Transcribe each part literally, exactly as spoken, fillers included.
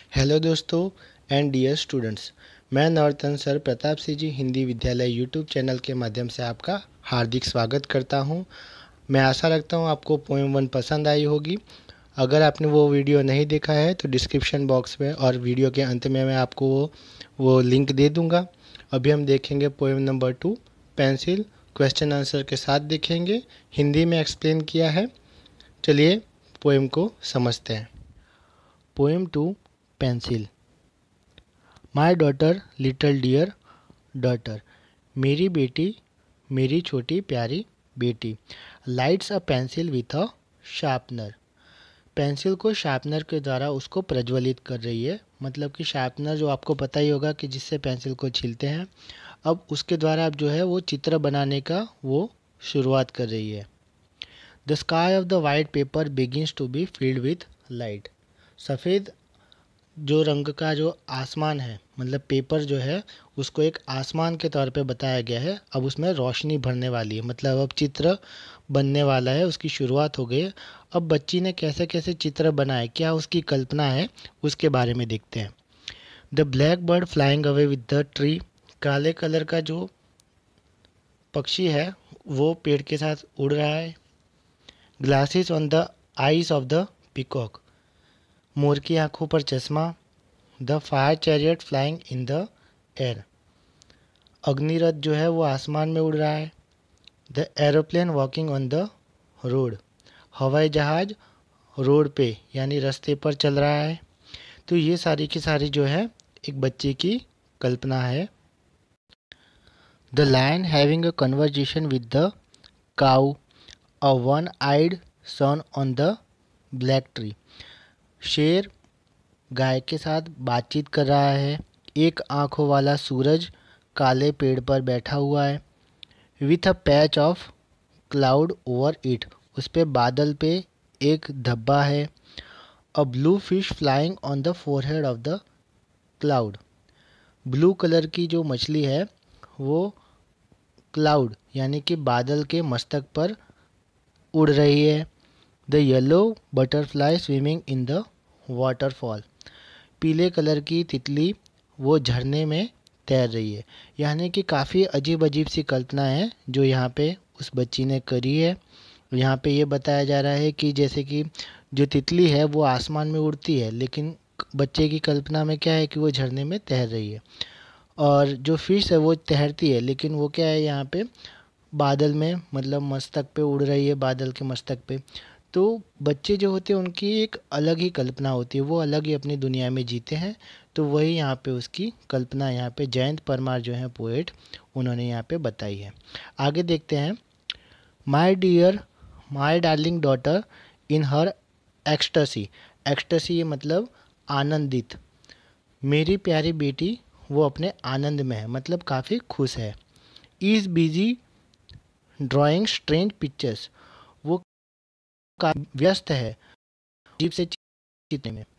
Hello दोस्तों and dear students, मैं नौरतनसर प्रताप सिंह जी हिंदी विद्यालय यूट्यूब चैनल के माध्यम से आपका हार्दिक स्वागत करता हूं। मैं आशा रखता हूं आपको पोएम वन पसंद आई होगी। अगर आपने वो वीडियो नहीं देखा है तो डिस्क्रिप्शन बॉक्स में और वीडियो के अंत में मैं आपको वो वो लिंक दे दूंगा। अभी हम देखेंगे poem number two, pencil. Question answer के साथ देखेंगे, हिंदी में एक्सप्लेन किया है। चलिए पोएम को समझते हैं। Poem two, pencil. My daughter, little dear daughter, मेरी बेटी, मेरी छोटी प्यारी बेटी, lights a pencil with a sharpener. Pencil को शार्पनर के द्वारा उसको प्रज्वलित कर रही है। मतलब कि शार्पनर जो आपको पता ही होगा कि जिससे पेंसिल को छीलते हैं, अब उसके द्वारा अब जो है वो चित्र बनाने का वो शुरुआत कर रही है। The sky of the white paper begins to be filled with light. सफ़ेद जो रंग का जो आसमान है, मतलब पेपर जो है उसको एक आसमान के तौर पे बताया गया है। अब उसमें रोशनी भरने वाली है, मतलब अब चित्र बनने वाला है, उसकी शुरुआत हो गई है। अब बच्ची ने कैसे कैसे चित्र बनाए, क्या उसकी कल्पना है, उसके बारे में देखते हैं। The black bird flying away with the tree. काले कलर का जो पक्षी है वो पेड़ के साथ उड़ रहा है। Glasses on the eyes of the peacock. मोर की आंखों पर चश्मा। The fire chariot flying in the air. अग्निरथ जो है वो आसमान में उड़ रहा है। The aeroplane walking on the road. हवाई जहाज रोड पे यानी रास्ते पर चल रहा है। तो ये सारी की सारी जो है एक बच्चे की कल्पना है। The lion having a conversation with the cow. A one eyed sun on the black tree. शेर गाय के साथ बातचीत कर रहा है। एक आंखों वाला सूरज काले पेड़ पर बैठा हुआ है। With a patch of cloud over it. उस पे बादल पे एक धब्बा है। A blue fish flying on the forehead of the cloud. Blue colour की जो मछली है वो क्लाउड यानी कि बादल के मस्तक पर उड़ रही है। The yellow butterfly swimming in the waterfall. पीले कलर की तितली वो झरने में तैर रही है। यानी कि काफ़ी अजीब अजीब सी कल्पना है जो यहाँ पे उस बच्ची ने करी है। यहाँ पे ये बताया जा रहा है कि जैसे कि जो तितली है वो आसमान में उड़ती है, लेकिन बच्चे की कल्पना में क्या है कि वो झरने में तैर रही है। और जो फिश है वो तैरती है, लेकिन वो क्या है यहाँ पे बादल में, मतलब मस्तक पे उड़ रही है, बादल के मस्तक पे। तो बच्चे जो होते हैं उनकी एक अलग ही कल्पना होती है, वो अलग ही अपनी दुनिया में जीते हैं। तो वही यहाँ पे उसकी कल्पना यहाँ पे जयंत परमार जो है पोएट, उन्होंने यहाँ पे बताई है। आगे देखते हैं। My dear, my darling daughter in her ecstasy. Ecstasy मतलब आनंदित। मेरी प्यारी बेटी वो अपने आनंद में है, मतलब काफ़ी खुश है। Is busy drawing strange pictures. वो व्यस्त है अजीब से चित्र में।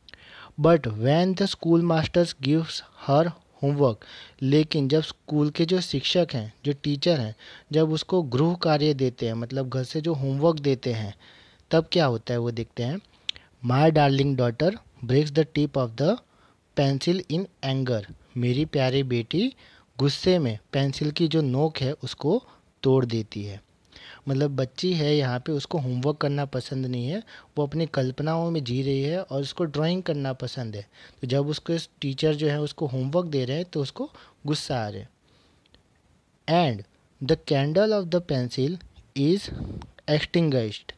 But when the school masters gives her homework. लेकिन जब स्कूल के जो शिक्षक हैं, जो टीचर हैं, जब उसको गृह कार्य देते हैं, मतलब घर से जो होमवर्क देते हैं, तब क्या होता है वो देखते हैं। My darling daughter breaks the tip of the pencil in anger. मेरी प्यारी बेटी गुस्से में पेंसिल की जो नोक है उसको तोड़ देती है। मतलब बच्ची है यहाँ पे, उसको होमवर्क करना पसंद नहीं है, वो अपनी कल्पनाओं में जी रही है और उसको ड्राइंग करना पसंद है। तो जब उसके टीचर जो है उसको होमवर्क दे रहे हैं तो उसको गुस्सा आ रहा है। And the candle of the pencil is extinguished.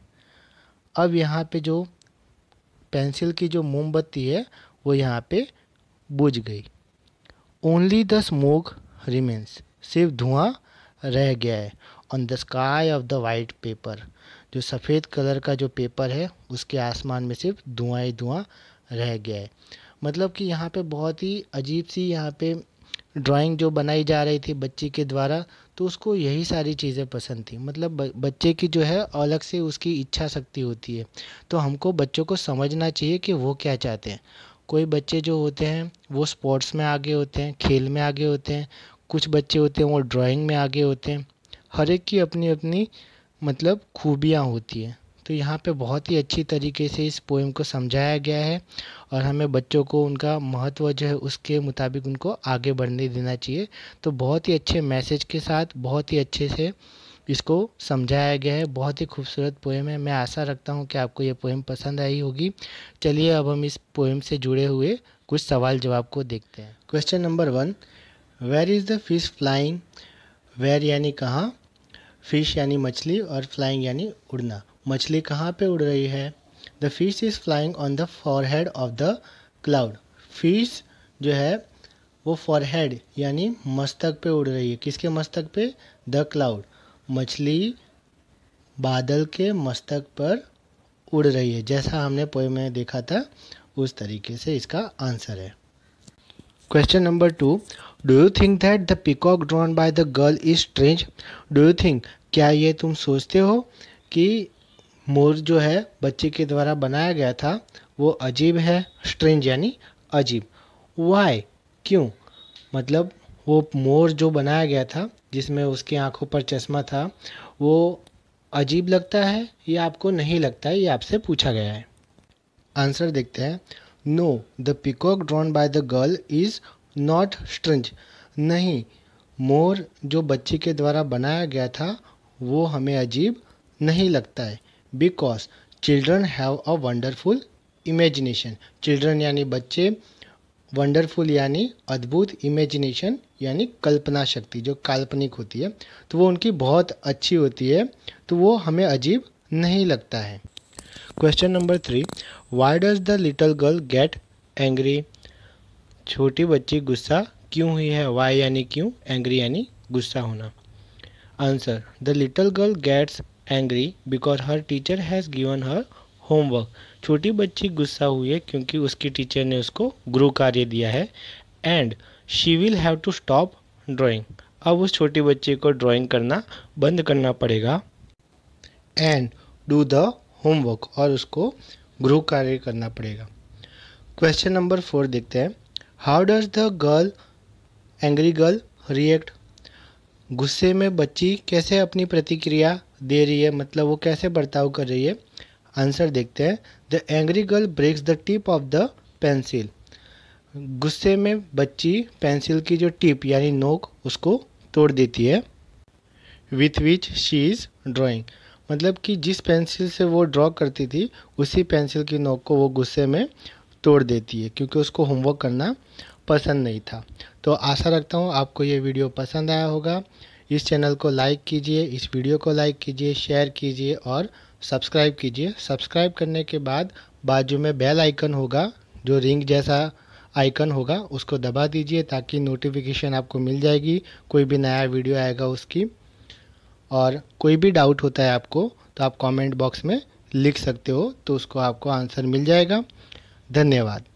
अब यहाँ पे जो पेंसिल की जो मोमबत्ती है वो यहाँ पे बुझ गई। Only the smoke remains. सिर्फ धुआं रह गया है। On the sky of the white paper. जो सफ़ेद कलर का जो पेपर है उसके आसमान में सिर्फ धुआं ही धुआं रह गया है। मतलब कि यहाँ पे बहुत ही अजीब सी यहाँ पे ड्राइंग जो बनाई जा रही थी बच्ची के द्वारा, तो उसको यही सारी चीज़ें पसंद थी। मतलब बच्चे की जो है अलग से उसकी इच्छा शक्ति होती है। तो हमको बच्चों को समझना चाहिए कि वो क्या चाहते हैं। कोई बच्चे जो होते हैं वो स्पोर्ट्स में आगे होते हैं, खेल में आगे होते हैं। कुछ बच्चे होते हैं वो ड्राइंग में आगे होते हैं। हर एक की अपनी अपनी मतलब खूबियाँ होती हैं। तो यहाँ पे बहुत ही अच्छी तरीके से इस पोएम को समझाया गया है और हमें बच्चों को उनका महत्व जो है उसके मुताबिक उनको आगे बढ़ने देना चाहिए। तो बहुत ही अच्छे मैसेज के साथ बहुत ही अच्छे से इसको समझाया गया है। बहुत ही खूबसूरत पोएम है। मैं आशा रखता हूँ कि आपको ये पोएम पसंद आई होगी। चलिए अब हम इस पोएम से जुड़े हुए कुछ सवाल जवाब को देखते हैं। Question number one, where is the fish flying? Where यानी कहाँ, फिश यानी मछली और फ्लाइंग यानी उड़ना। मछली कहाँ पे उड़ रही है? The fish is flying on the forehead of the cloud. Fish जो है वो फॉरहेड यानी मस्तक पे उड़ रही है। किसके मस्तक पे? The cloud. मछली बादल के मस्तक पर उड़ रही है। जैसा हमने पोएम में देखा था उस तरीके से इसका आंसर है। Question number two, do you think that the peacock drawn by the girl is strange? Do you think, क्या ये तुम सोचते हो कि मोर जो है बच्चे के द्वारा बनाया गया था वो अजीब है? स्ट्रेंज यानी अजीब। वाई, क्यों? मतलब वो मोर जो बनाया गया था जिसमें उसकी आंखों पर चश्मा था वो अजीब लगता है या आपको नहीं लगता है, ये आपसे पूछा गया है। आंसर देखते हैं। No, the peacock drawn by the girl is not strange. नहीं, मोर जो बच्चे के द्वारा बनाया गया था वो हमें अजीब नहीं लगता है। Because children have a wonderful imagination. Children यानी बच्चे, वंडरफुल यानी अद्भुत, इमेजिनेशन यानी कल्पना शक्ति जो काल्पनिक होती है, तो वो उनकी बहुत अच्छी होती है, तो वो हमें अजीब नहीं लगता है। Question number three, why does the little girl get angry? छोटी बच्ची गुस्सा क्यों हुई है? वाई यानी क्यों, एंग्री यानी गुस्सा होना। Answer, the little girl gets angry because her teacher has given her homework. छोटी बच्ची गुस्सा हुई है क्योंकि उसकी टीचर ने उसको गृह कार्य दिया है। And she will have to stop drawing. अब उस छोटी बच्ची को ड्राइंग करना बंद करना पड़ेगा। एंड डू द होमवर्क, और उसको गृह कार्य करना पड़ेगा। क्वेश्चन नंबर फोर देखते हैं। How does the girl angry girl react? गुस्से में बच्ची कैसे अपनी प्रतिक्रिया दे रही है, मतलब वो कैसे बर्ताव कर रही है? आंसर देखते हैं। The angry girl breaks the tip of the pencil. गुस्से में बच्ची पेंसिल की जो टिप यानी नोक उसको तोड़ देती है। With which she is drawing, मतलब कि जिस पेंसिल से वो ड्रॉ करती थी उसी पेंसिल की नोक को वो गुस्से में तोड़ देती है क्योंकि उसको होमवर्क करना पसंद नहीं था। तो आशा रखता हूँ आपको ये वीडियो पसंद आया होगा। इस चैनल को लाइक कीजिए, इस वीडियो को लाइक कीजिए, शेयर कीजिए और सब्सक्राइब कीजिए। सब्सक्राइब करने के बाद बाजू में बेल आइकन होगा, जो रिंग जैसा आइकन होगा, उसको दबा दीजिए ताकि नोटिफिकेशन आपको मिल जाएगी, कोई भी नया वीडियो आएगा उसकी। और कोई भी डाउट होता है आपको तो आप कमेंट बॉक्स में लिख सकते हो, तो उसको आपको आंसर मिल जाएगा। धन्यवाद।